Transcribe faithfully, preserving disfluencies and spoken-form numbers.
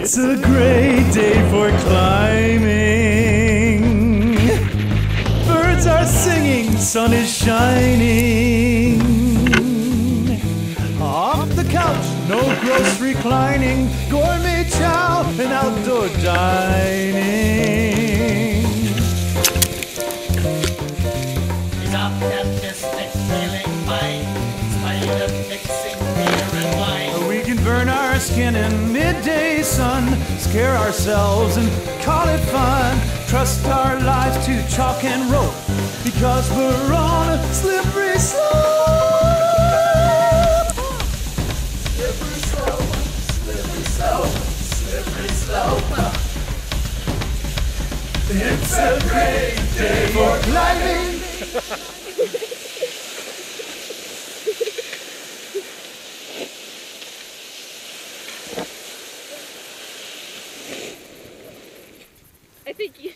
It's a great day for climbing. Birds are singing, sun is shining. Off the couch, no gross reclining, gourmet chow and outdoor dining. He's optimistic, feeling fine, in spite of mixing beer and wine. We can burn our skin in midday sun, scare ourselves and call it fun. Trust our lives to chalk and rope, because we're on a slippery slope. Slippery slope, slippery slope, slippery slope. It's a great day for climbing. I think you